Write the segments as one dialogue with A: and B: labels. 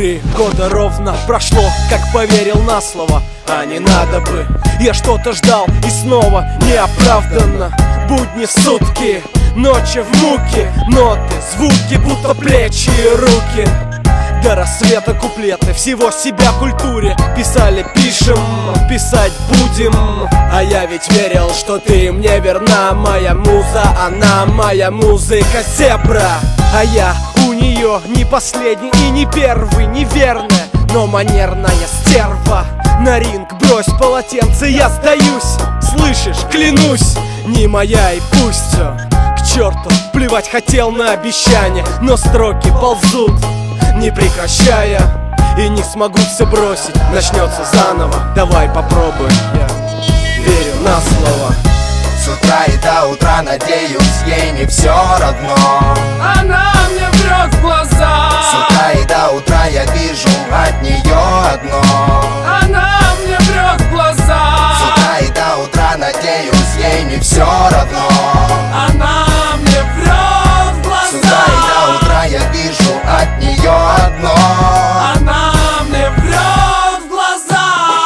A: 3 года ровно прошло, как поверил на слово, а не надо бы. Я что-то ждал и снова неоправданно. Будни сутки, ночи в муке, ноты, звуки, будто плечи и руки. До рассвета куплеты, всего себя культуре писали, пишем, писать будем. А я ведь верил, что ты мне верна. Моя муза, она моя музыка, зебра. А я у нее не последний и не первый, неверная, но манерная стерва. На ринг брось полотенце, я сдаюсь. Слышишь, клянусь, не моя и пусть все к черту. Плевать хотел на обещания, но строки ползут, не прекращая. И не смогу все бросить, начнется заново. Давай попробуем, я верю на слово.
B: С утра и до утра надеюсь, ей не все равно.
C: Она мне врет в глаза.
B: С утра и до утра я вижу от нее одно.
C: Она мне врет в глаза.
B: С утра и до утра надеюсь, ей не все равно.
C: Она мне врет в глаза.
B: С утра и до утра я вижу от нее одно.
C: Она мне врет в глаза.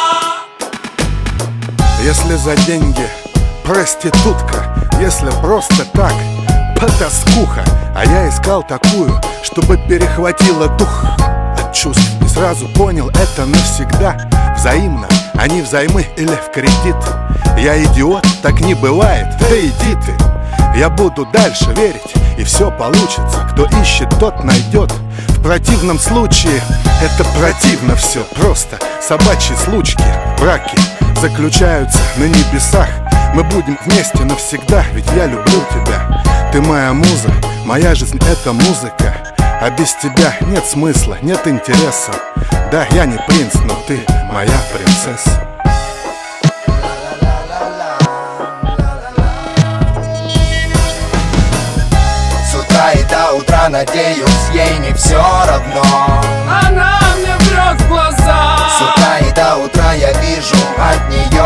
D: Если за деньги проститутка, если просто так потаскуха. А я искал такую, чтобы перехватила дух от чувств. И сразу понял, это навсегда взаимно, а не взаймы или в кредит. Я идиот, так не бывает, да иди ты. Я буду дальше верить, и все получится. Кто ищет, тот найдет. В противном случае это противно все. Просто собачьи случки, браки заключаются на небесах. Мы будем вместе навсегда, ведь я люблю тебя. Ты моя муза, моя жизнь это музыка. А без тебя нет смысла, нет интереса. Да, я не принц, но ты моя принцесса.
B: С утра и до утра надеюсь, ей не все равно.
C: Она мне врет в глаза.
B: С утра и до утра я вижу от нее